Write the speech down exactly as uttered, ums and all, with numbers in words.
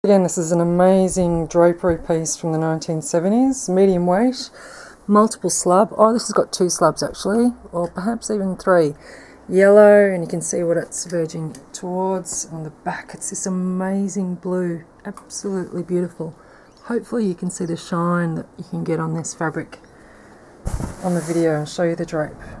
Again, this is an amazing drapery piece from the nineteen seventies, medium weight, multiple slab. Oh, this has got two slabs actually, or perhaps even three. Yellow, and you can see what it's verging towards. On the back, it's this amazing blue, absolutely beautiful. Hopefully you can see the shine that you can get on this fabric on the video. I'll show you the drape.